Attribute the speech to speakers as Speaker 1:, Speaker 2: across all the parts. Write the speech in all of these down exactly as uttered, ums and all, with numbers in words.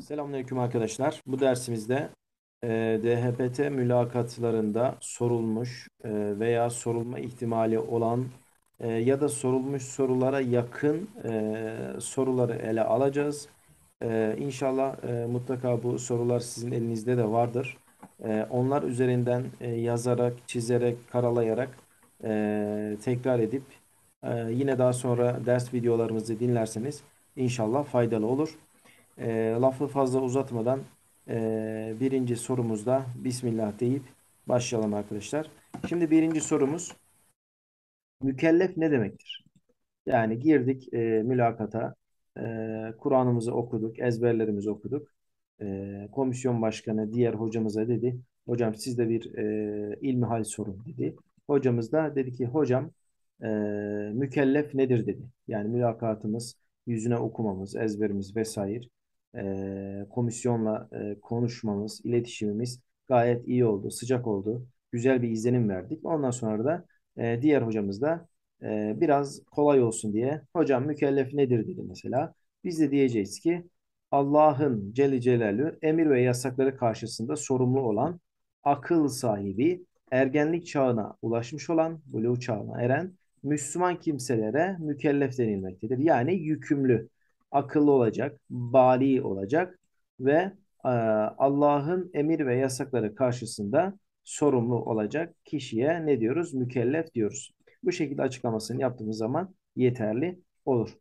Speaker 1: Selamünaleyküm arkadaşlar. Bu dersimizde e, D H P T mülakatlarında sorulmuş e, veya sorulma ihtimali olan e, ya da sorulmuş sorulara yakın e, soruları ele alacağız. E, İnşallah e, mutlaka bu sorular sizin elinizde de vardır. E, onlar üzerinden e, yazarak, çizerek, karalayarak e, tekrar edip e, yine daha sonra ders videolarımızı dinlerseniz inşallah faydalı olur. E, lafı fazla uzatmadan e, birinci sorumuzda Bismillah deyip başlayalım arkadaşlar. Şimdi birinci sorumuz mükellef ne demektir? Yani girdik e, mülakata, e, Kur'an'ımızı okuduk, ezberlerimizi okuduk. E, komisyon başkanı diğer hocamıza dedi, hocam siz de bir e, ilmihal sorun dedi. Hocamız da dedi ki hocam e, mükellef nedir dedi. Yani mülakatımız, yüzüne okumamız, ezberimiz vesaire e, komisyonla e, konuşmamız, iletişimimiz gayet iyi oldu, sıcak oldu. Güzel bir izlenim verdik. Ondan sonra da e, diğer hocamız da e, biraz kolay olsun diye hocam mükellef nedir dedi mesela. Biz de diyeceğiz ki Allah'ın Celle Celaluhu emir ve yasakları karşısında sorumlu olan akıl sahibi, ergenlik çağına ulaşmış olan, buluğ çağına eren Müslüman kimselere mükellef denilmektedir. Yani yükümlü, akıllı olacak, bali olacak ve e, Allah'ın emir ve yasakları karşısında sorumlu olacak kişiye ne diyoruz? Mükellef diyoruz. Bu şekilde açıklamasını yaptığımız zaman yeterli olur.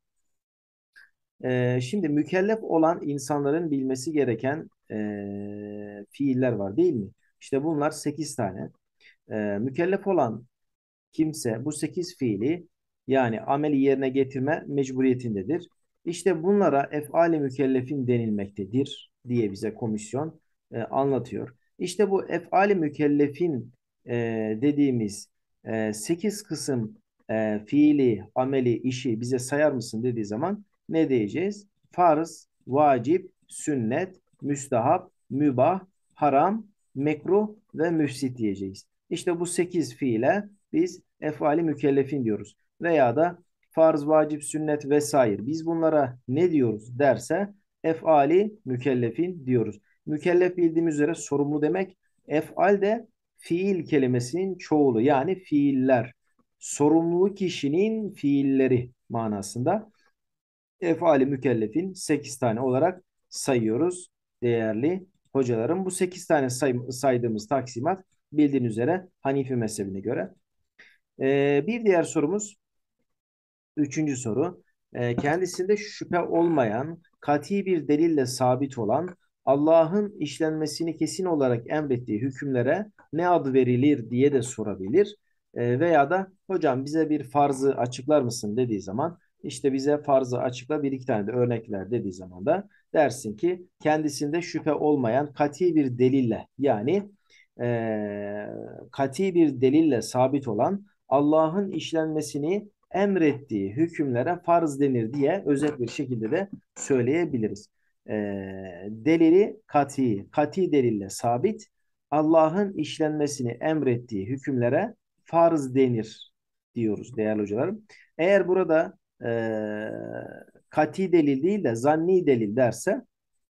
Speaker 1: Ee, şimdi mükellef olan insanların bilmesi gereken e, fiiller var değil mi? İşte bunlar sekiz tane. Ee, mükellef olan kimse bu sekiz fiili yani ameli yerine getirme mecburiyetindedir. İşte bunlara efali mükellefin denilmektedir diye bize komisyon e, anlatıyor. İşte bu efali mükellefin e, dediğimiz e, sekiz kısım e, fiili, ameli, işi bize sayar mısın dediği zaman ne diyeceğiz? Farz, vacip, sünnet, müstahap, mübah, haram, mekruh ve müfsit diyeceğiz. İşte bu sekiz fiile biz efali mükellefin diyoruz. Veya da farz, vacip, sünnet vesaire. Biz bunlara ne diyoruz derse efali mükellefin diyoruz. Mükellef bildiğimiz üzere sorumlu demek. Efal de fiil kelimesinin çoğulu yani fiiller. Sorumlu kişinin fiilleri manasında. Efali mükellefin sekiz tane olarak sayıyoruz değerli hocalarım. Bu sekiz tane say saydığımız taksimat bildiğiniz üzere Hanifi mezhebine göre. Ee, bir diğer sorumuz, üçüncü soru. Ee, kendisinde şüphe olmayan, kati bir delille sabit olan, Allah'ın işlenmesini kesin olarak emrettiği hükümlere ne adı verilir diye de sorabilir. Ee, veya da hocam bize bir farzı açıklar mısın dediği zaman, işte bize farzı açıkla bir iki tane de örnek ver dediği zaman da dersin ki kendisinde şüphe olmayan kati bir delille yani e, kati bir delille sabit olan Allah'ın işlenmesini emrettiği hükümlere farz denir diye özet bir şekilde de söyleyebiliriz. E, delili kati, kati delille sabit, Allah'ın işlenmesini emrettiği hükümlere farz denir diyoruz değerli hocalarım. Eğer burada e, kati delil değil de zanni delil derse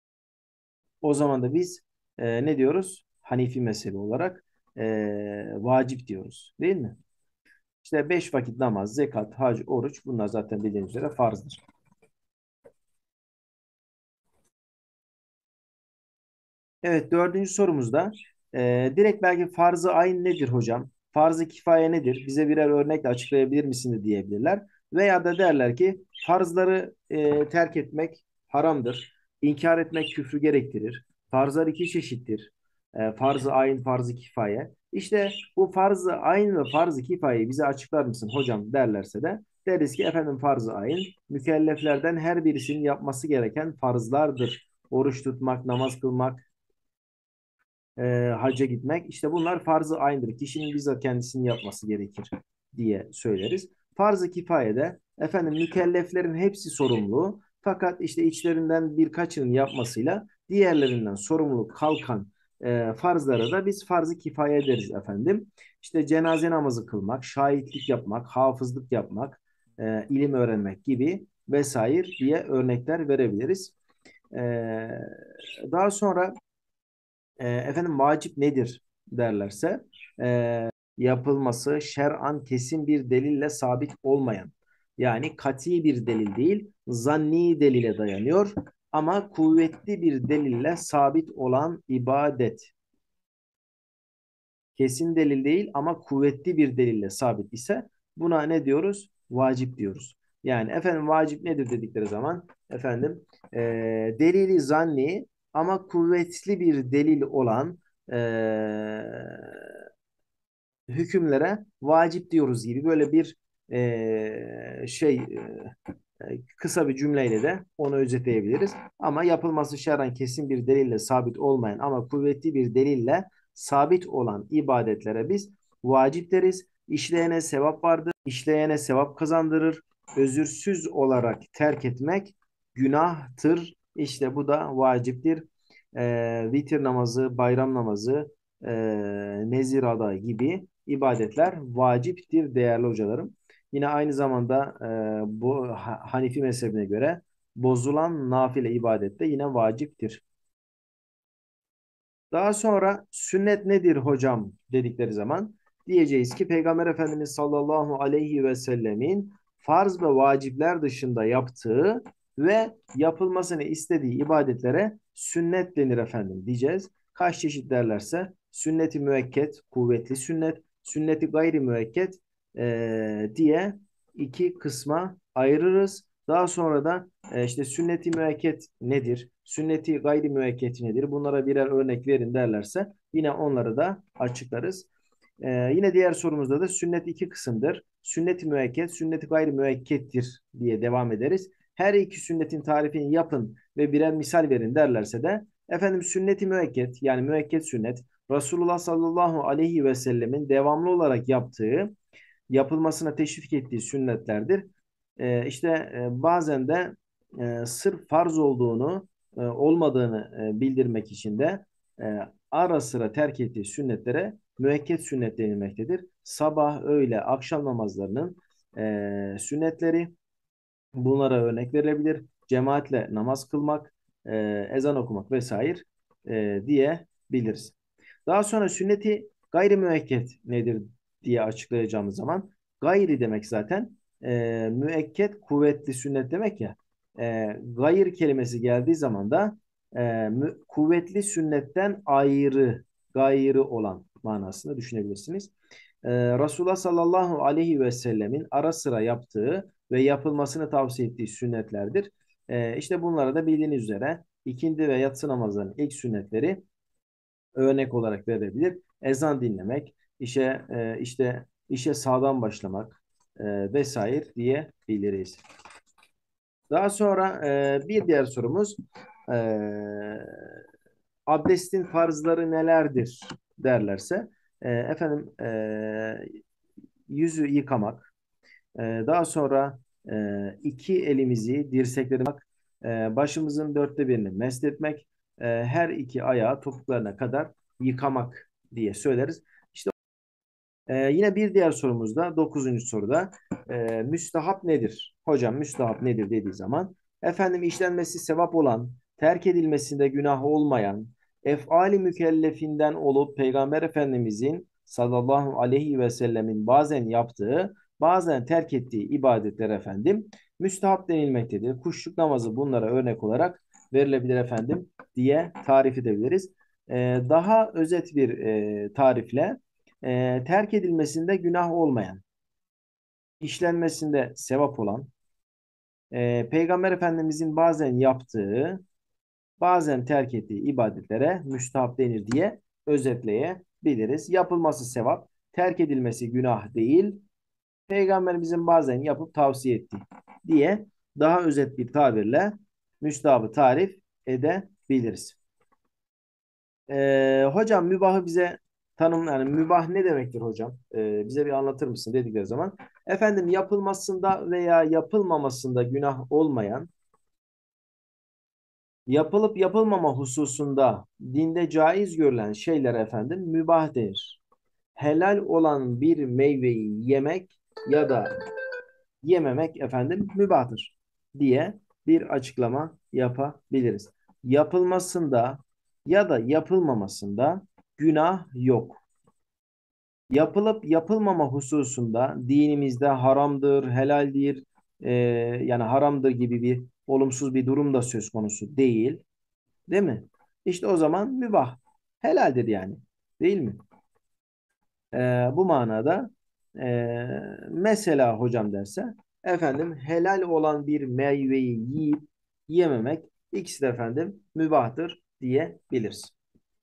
Speaker 1: o zaman da biz e, ne diyoruz? Hanifi mezhebi olarak e, vacip diyoruz değil mi? İşte beş vakit namaz, zekat, hac, oruç bunlar zaten bildiğiniz üzere farzdır. Evet, dördüncü sorumuzda e, direkt belki farz-ı ayn nedir hocam? Farz-ı kifaye nedir? Bize birer örnekle açıklayabilir misiniz diyebilirler. Veya da derler ki farzları e, terk etmek haramdır. İnkar etmek küfrü gerektirir. Farzlar iki çeşittir. E, farz-ı ayn, farz-ı kifaye. İşte bu farz-ı ayn ve farz-ı kifayeyi bize açıklar mısın hocam derlerse de deriz ki efendim farz-ı ayn mükelleflerden her birisinin yapması gereken farzlardır. Oruç tutmak, namaz kılmak, e, hacca gitmek. İşte bunlar farz-ı aynıdır. Kişinin bizzat kendisini yapması gerekir diye söyleriz. Farz-ı kifayede efendim mükelleflerin hepsi sorumlu. Fakat işte içlerinden birkaçının yapmasıyla diğerlerinden sorumluluk kalkan e, farzlara da biz farz-ı kifaye deriz efendim. İşte cenaze namazı kılmak, şahitlik yapmak, hafızlık yapmak, e, ilim öğrenmek gibi vesaire diye örnekler verebiliriz. Ee, Daha sonra e, efendim vacip nedir derlerse e, yapılması şer'an kesin bir delille sabit olmayan, yani kati bir delil değil, zanni delile dayanıyor ama kuvvetli bir delille sabit olan ibadet. Kesin delil değil ama kuvvetli bir delille sabit ise buna ne diyoruz? Vacip diyoruz. Yani efendim vacip nedir dedikleri zaman efendim e, delili zanni ama kuvvetli bir delil olan e, hükümlere vacip diyoruz gibi böyle bir e, şey e, kısa bir cümleyle de onu özetleyebiliriz. Ama yapılması şer'an kesin bir delille sabit olmayan ama kuvvetli bir delille sabit olan ibadetlere biz vacip deriz. İşleyene sevap vardır, işleyene sevap kazandırır. Özürsüz olarak terk etmek günahtır. İşte bu da vaciptir. E, vitir namazı, bayram namazı, e, nezir ada gibi ibadetler vaciptir değerli hocalarım. Yine aynı zamanda e, bu Ha- Hanifi mezhebine göre bozulan nafile ibadet de yine vaciptir. Daha sonra sünnet nedir hocam dedikleri zaman diyeceğiz ki Peygamber Efendimiz sallallahu aleyhi ve sellemin farz ve vacipler dışında yaptığı ve yapılmasını istediği ibadetlere sünnet denir efendim diyeceğiz. Kaç çeşit derlerse sünnet-i müekket, kuvvetli sünnet, sünnet-i gayri müekket eee, diye iki kısma ayırırız. Daha sonra da e, işte sünnet-i müekket nedir? Sünnet-i gayri müekket nedir? Bunlara birer örnek verin derlerse yine onları da açıklarız. Ee, yine diğer sorumuzda da sünnet iki kısımdır. Sünnet-i müekket, sünnet-i gayri müekkettir diye devam ederiz. Her iki sünnetin tarifini yapın ve birer misal verin derlerse de efendim sünnet-i müekket yani müekket sünnet Resulullah sallallahu aleyhi ve sellemin devamlı olarak yaptığı yapılmasına teşvik ettiği sünnetlerdir. E, işte e, bazen de e, sırf farz olduğunu, e, olmadığını e, bildirmek için de e, ara sıra terk ettiği sünnetlere müekket sünnet denilmektedir. Sabah, öğle, akşam namazlarının e, sünnetleri bunlara örnek verilebilir. Cemaatle namaz kılmak, e, ezan okumak vesaire e, diyebiliriz. Daha sonra sünneti gayri müekket nedir diye açıklayacağımız zaman gayri demek zaten e, müekket kuvvetli sünnet demek ya. E, gayr kelimesi geldiği zaman da e, mü, kuvvetli sünnetten ayrı, gayrı olan manasını düşünebilirsiniz. E, Resulullah sallallahu aleyhi ve sellemin ara sıra yaptığı ve yapılmasını tavsiye ettiği sünnetlerdir. E, işte bunlara da bildiğiniz üzere ikindi ve yatsı namazlarının ilk sünnetleri örnek olarak verebilir. Ezan dinlemek, işe e, işte işe sağdan başlamak e, vesaire diyebiliriz. Daha sonra e, bir diğer sorumuz e, abdestin farzları nelerdir derlerse e, efendim e, yüzü yıkamak, e, daha sonra e, iki elimizi dirseklerine e, başımızın dörtte birini mesletmek, e, her iki ayağı topuklarına kadar yıkamak diye söyleriz. İşte ee, yine bir diğer sorumuzda dokuzuncu soruda e, müstahap nedir? Hocam müstahap nedir dediği zaman efendim işlenmesi sevap olan, terk edilmesinde günah olmayan, efali mükellefinden olup Peygamber Efendimizin sallallahu aleyhi ve sellemin bazen yaptığı, bazen terk ettiği ibadetler efendim müstahap denilmektedir. Kuşluk namazı bunlara örnek olarak verilebilir efendim diye tarif edebiliriz. Ee, daha özet bir e, tarifle e, terk edilmesinde günah olmayan, işlenmesinde sevap olan, e, Peygamber Efendimizin bazen yaptığı, bazen terk ettiği ibadetlere müstahap denir diye özetleyebiliriz. Yapılması sevap, terk edilmesi günah değil, Peygamberimizin bazen yapıp tavsiye ettiği diye daha özet bir tabirle müstahabı tarif edebiliriz. Ee, hocam mübahı bize tanım yani mübah ne demektir hocam? Ee, bize bir anlatır mısın dedikleri zaman. Efendim yapılmasında veya yapılmamasında günah olmayan, yapılıp yapılmama hususunda dinde caiz görülen şeyler efendim mübah denir. Helal olan bir meyveyi yemek ya da yememek efendim mübahtır diye bir açıklama yapabiliriz. yapılmasında ya da yapılmamasında günah yok. Yapılıp yapılmama hususunda dinimizde haramdır, helaldir, e, yani haramdır gibi bir olumsuz bir durum da söz konusu değil. Değil mi? İşte o zaman mübah. Helaldir yani. Değil mi? E, bu manada e, mesela hocam derse efendim helal olan bir meyveyi yiyip yememek ikisi de efendim mübahtır diyebiliriz.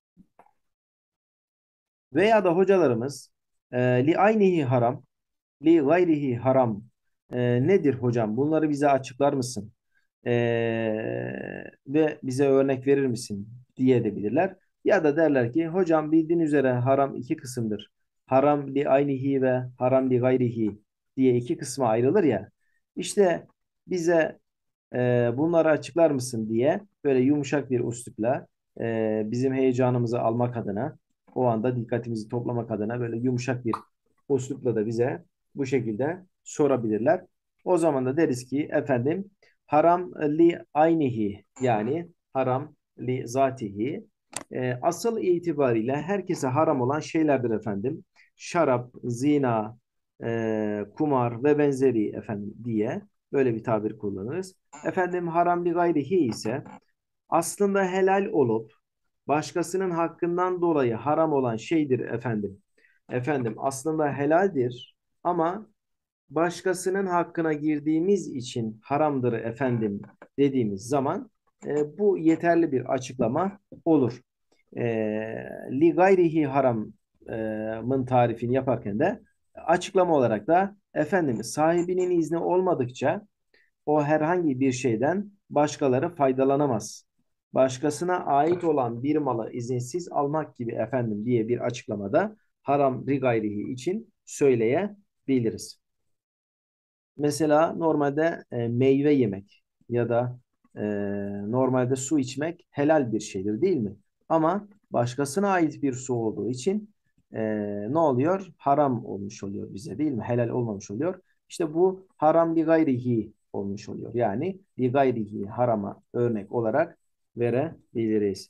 Speaker 1: Veya da hocalarımız e, li aynihi haram li gayrihi haram e, nedir hocam? Bunları bize açıklar mısın? E, ve bize örnek verir misin? Diye de bilirler. Ya da derler ki hocam bildiğin üzere haram iki kısımdır. Haram li aynihi ve haram li gayrihi diye iki kısma ayrılır ya. İşte bize e, bunları açıklar mısın diye böyle yumuşak bir üslupla e, bizim heyecanımızı almak adına o anda dikkatimizi toplamak adına böyle yumuşak bir üslupla da bize bu şekilde sorabilirler. O zaman da deriz ki efendim haram li aynihi yani haram li zatihi e, asıl itibariyle herkese haram olan şeylerdir efendim. Şarap, zina, e, kumar ve benzeri efendim diye böyle bir tabir kullanırız. Efendim haram li gayrihi ise aslında helal olup başkasının hakkından dolayı haram olan şeydir efendim. Efendim aslında helaldir ama başkasının hakkına girdiğimiz için haramdır efendim dediğimiz zaman e, bu yeterli bir açıklama olur. E, li gayrihi haramın tarifini yaparken de açıklama olarak da efendim sahibinin izni olmadıkça o herhangi bir şeyden başkaları faydalanamaz. Başkasına ait olan bir malı izinsiz almak gibi efendim diye bir açıklamada haram rigayrihi için söyleyebiliriz. Mesela normalde e, meyve yemek ya da e, normalde su içmek helal bir şeydir değil mi? Ama başkasına ait bir su olduğu için e, ne oluyor? Haram olmuş oluyor bize değil mi? Helal olmamış oluyor. İşte bu haram li gayrihi olmuş oluyor. Yani li gayrihi harama örnek olarak verebiliriz.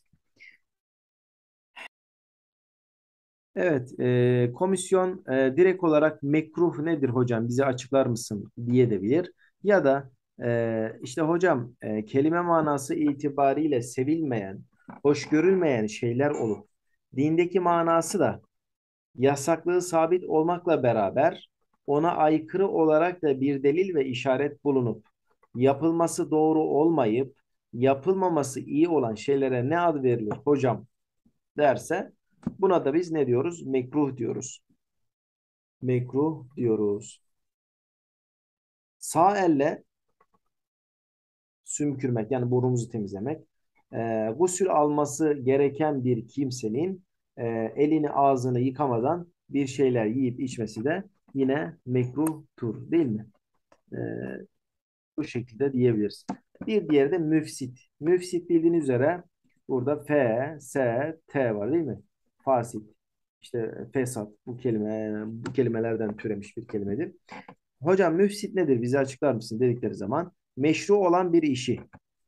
Speaker 1: Evet, e, komisyon e, direkt olarak mekruh nedir hocam bize açıklar mısın diye de bilir. Ya da e, işte hocam e, kelime manası itibariyle sevilmeyen, hoş görülmeyen şeyler olup dindeki manası da yasaklığı sabit olmakla beraber ona aykırı olarak da bir delil ve işaret bulunup yapılması doğru olmayıp yapılmaması iyi olan şeylere ne ad verilir hocam derse buna da biz ne diyoruz? Mekruh diyoruz. Mekruh diyoruz. Sağ elle sümkürmek yani burnumuzu temizlemek. E, gusül alması gereken bir kimsenin e, elini ağzını yıkamadan bir şeyler yiyip içmesi de yine mekruhtur değil mi? E, bu şekilde diyebiliriz. Bir diğeri de müfsit. Müfsit bildiğiniz üzere burada F, S, T var değil mi? Fasit, işte fesat bu kelime bu kelimelerden türemiş bir kelimedir. Hocam müfsit nedir? Bize açıklar mısın dedikleri zaman meşru olan bir işi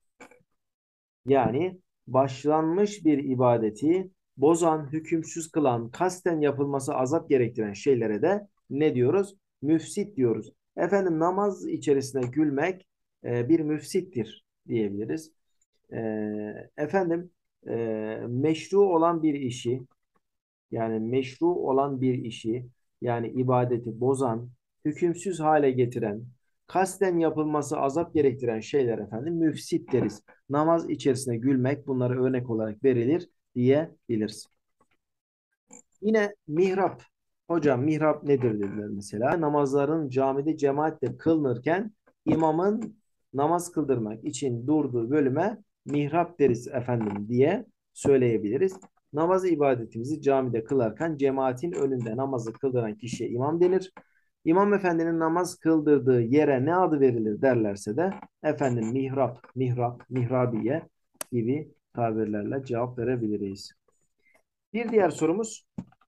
Speaker 1: yani başlanmış bir ibadeti bozan, hükümsüz kılan, kasten yapılması azap gerektiren şeylere de ne diyoruz? Müfsit diyoruz. Efendim namaz içerisinde gülmek e, bir müfsittir diyebiliriz. E, efendim e, meşru olan bir işi yani meşru olan bir işi yani ibadeti bozan, hükümsüz hale getiren, kasten yapılması azap gerektiren şeyler efendim müfsit deriz. Namaz içerisinde gülmek bunlara örnek olarak verilir diyebiliriz. Yine mihrap. Hocam mihrap nedir dediler mesela. Namazların camide cemaatle kılınırken imamın namaz kıldırmak için durduğu bölüme mihrap deriz efendim diye söyleyebiliriz. Namaz ibadetimizi camide kılarken cemaatin önünde namazı kıldıran kişiye imam denir. İmam efendinin namaz kıldırdığı yere ne adı verilir derlerse de efendim mihrap, mihrap, mihrabiye gibi tabirlerle cevap verebiliriz. Bir diğer sorumuz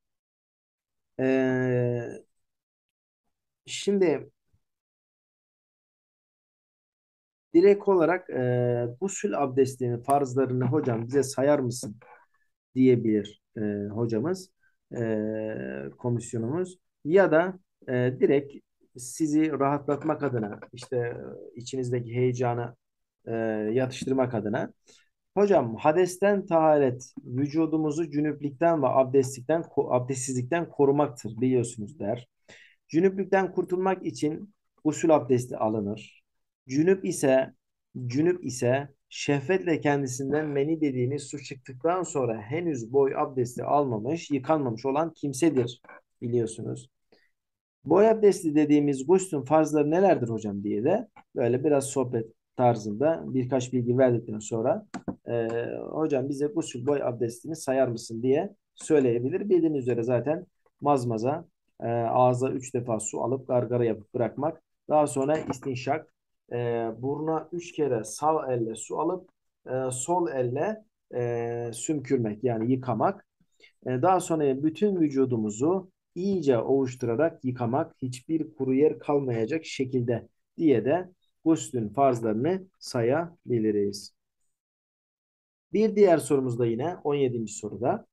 Speaker 1: ee, şimdi Direkt olarak e, gusül abdestinin farzlarını hocam bize sayar mısın diyebilir e, hocamız, e, komisyonumuz. Ya da e, direkt sizi rahatlatmak adına, işte e, içinizdeki heyecanı e, yatıştırmak adına, hocam hadesten taharet vücudumuzu cünüplükten ve abdestlikten abdestsizlikten korumaktır biliyorsunuz der. Cünüplükten kurtulmak için gusül abdesti alınır. Cünüp ise cünüp ise şehvetle kendisinden meni dediğimiz su çıktıktan sonra henüz boy abdesti almamış, yıkanmamış olan kimsedir biliyorsunuz. Boy abdesti dediğimiz guslün farzları nelerdir hocam diye de böyle biraz sohbet tarzında birkaç bilgi verdikten sonra e, hocam bize gusül boy abdestini sayar mısın diye söyleyebilir. Bildiğiniz üzere zaten mazmaza, e, ağza üç defa su alıp gargara yapıp bırakmak. Daha sonra istinşak, e, buruna üç kere sağ elle su alıp e, sol elle e, sümkürmek yani yıkamak. E, Daha sonra bütün vücudumuzu iyice ovuşturarak yıkamak, hiçbir kuru yer kalmayacak şekilde diye de guslün farzlarını sayabiliriz. Bir diğer sorumuz da yine on yedinci soruda.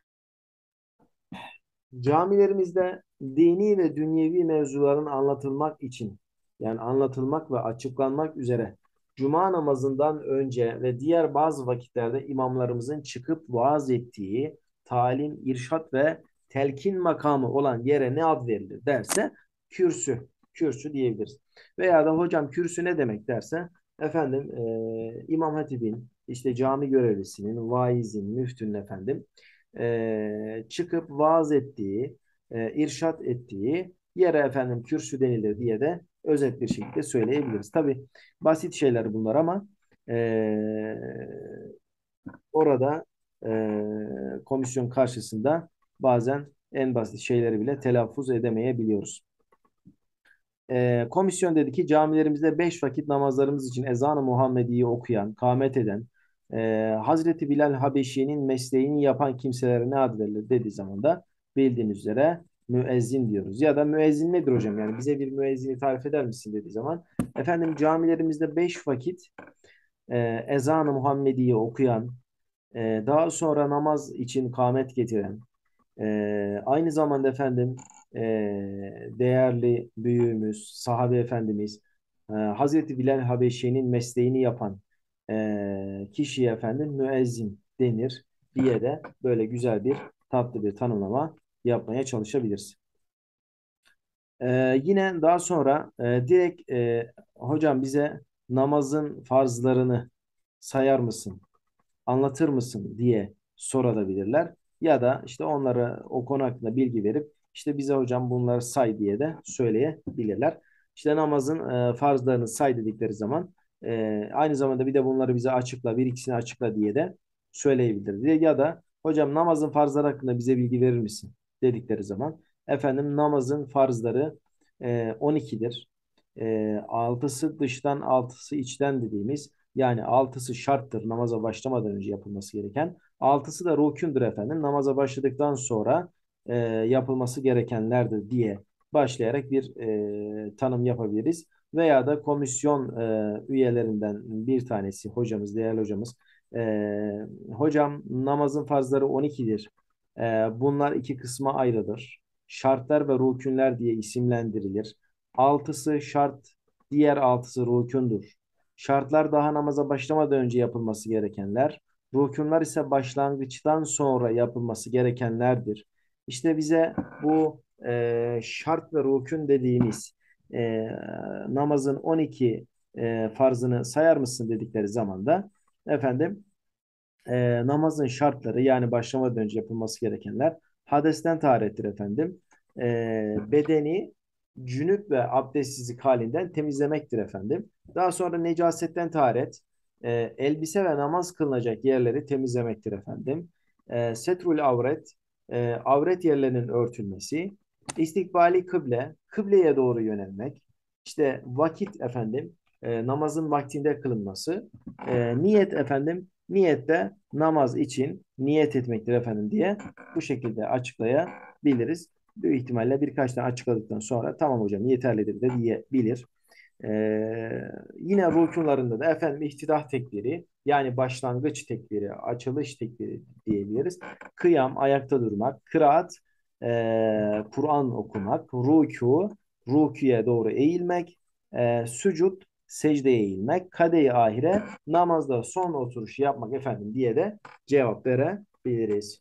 Speaker 1: Camilerimizde dini ve dünyevi mevzuların anlatılmak için, yani anlatılmak ve açıklanmak üzere Cuma namazından önce ve diğer bazı vakitlerde imamlarımızın çıkıp vaaz ettiği talim, irşat ve telkin makamı olan yere ne ad verilir derse kürsü, kürsü diyebiliriz. Veya da hocam kürsü ne demek derse efendim e, İmam Hatip'in, işte cami görevlisinin, vaizin, müftünün efendim e, çıkıp vaaz ettiği, e, irşat ettiği yere efendim kürsü denilir diye de özet bir şekilde söyleyebiliriz. Tabii basit şeyler bunlar ama e, orada e, komisyon karşısında bazen en basit şeyleri bile telaffuz edemeyebiliyoruz. E, komisyon dedi ki camilerimizde beş vakit namazlarımız için ezan-ı Muhammedi'yi okuyan, kâmet eden, e, Hazreti Bilal Habeşi'nin mesleğini yapan kimselere ne ad verilir dediği zaman da bildiğiniz üzere müezzin diyoruz. Ya da müezzin nedir hocam? Yani bize bir müezzini tarif eder misin dediği zaman efendim camilerimizde beş vakit e, ezan-ı Muhammedi'yi okuyan, e, daha sonra namaz için kâmet getiren, ee, aynı zamanda efendim e, değerli büyüğümüz, sahabe efendimiz, e, Hazreti Bilal Habeşi'nin mesleğini yapan e, kişiye efendim müezzin denir diye de böyle güzel bir tatlı bir tanımlama yapmaya çalışabiliriz. Ee, yine daha sonra e, direkt e, hocam bize namazın farzlarını sayar mısın, anlatır mısın diye sorabilirler. Ya da işte onlara o konu hakkında bilgi verip işte bize hocam bunları say diye de söyleyebilirler. İşte namazın e, farzlarını say dedikleri zaman e, aynı zamanda bir de bunları bize açıkla, bir ikisini açıkla diye de söyleyebilir diye. Ya da hocam namazın farzları hakkında bize bilgi verir misin dedikleri zaman efendim namazın farzları e, on ikidir. E, altısı dıştan, altısı içten dediğimiz, yani altısı şarttır namaza başlamadan önce yapılması gereken. Altısı da rukûndür efendim. Namaza başladıktan sonra e, yapılması gerekenlerdir diye başlayarak bir e, tanım yapabiliriz. Veya da komisyon e, üyelerinden bir tanesi hocamız, değerli hocamız. E, hocam namazın farzları on ikidir. E, bunlar iki kısma ayrılır. Şartlar ve rükünler diye isimlendirilir. Altısı şart, diğer altısı rükündür. Şartlar daha namaza başlamadan önce yapılması gerekenler. Rükunlar ise başlangıçtan sonra yapılması gerekenlerdir. İşte bize bu e, şart ve rükun dediğimiz e, namazın on iki e, farzını sayar mısın dedikleri zaman da efendim e, namazın şartları, yani başlamadan önce yapılması gerekenler hadesten taharettir efendim. E, bedeni cünüp ve abdestsizlik halinden temizlemektir efendim. Daha sonra necasetten taharet, e, elbise ve namaz kılınacak yerleri temizlemektir efendim. E, setrul avret, e, avret yerlerinin örtülmesi, istikbali kıble, kıbleye doğru yönelmek, işte vakit efendim, e, namazın vaktinde kılınması, e, niyet efendim, niyette namaz için niyet etmektir efendim diye bu şekilde açıklayabiliriz. Büyük ihtimalle birkaç tane açıkladıktan sonra tamam hocam yeterlidir de diyebilir. Ee, yine rükularında da efendim ihtidah tekbiri, yani başlangıç tekbiri, açılış tekbiri diyebiliriz. Kıyam, ayakta durmak, kıraat, ee, Kur'an okumak, rükû, rüküye doğru eğilmek, ee, sücud, secdeye eğilmek, kade-i ahire, namazda son oturuşu yapmak efendim diye de cevap verebiliriz.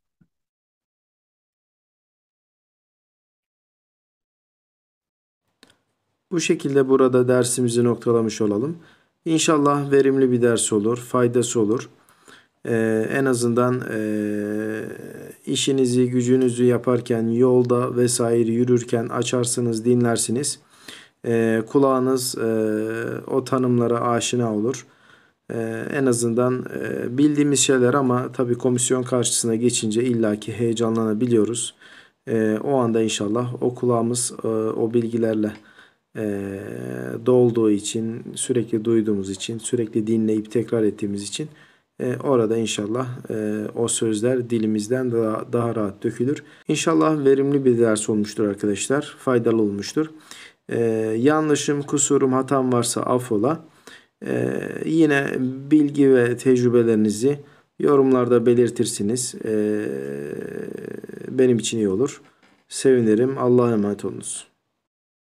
Speaker 1: Bu şekilde burada dersimizi noktalamış olalım. İnşallah verimli bir ders olur, faydası olur. Ee, en azından e, işinizi, gücünüzü yaparken, yolda vesaire yürürken açarsınız, dinlersiniz. Ee, kulağınız e, o tanımlara aşina olur. Ee, en azından e, bildiğimiz şeyler, ama tabii komisyon karşısına geçince illaki heyecanlanabiliyoruz. Ee, o anda inşallah o kulağımız e, o bilgilerle e, dolduğu için, sürekli duyduğumuz için, sürekli dinleyip tekrar ettiğimiz için e, orada inşallah e, o sözler dilimizden daha, daha rahat dökülür. İnşallah verimli bir ders olmuştur arkadaşlar. Faydalı olmuştur. E, yanlışım, kusurum, hatam varsa affola. E, yine bilgi ve tecrübelerinizi yorumlarda belirtirsiniz. E, benim için iyi olur. Sevinirim. Allah'a emanet olunuz.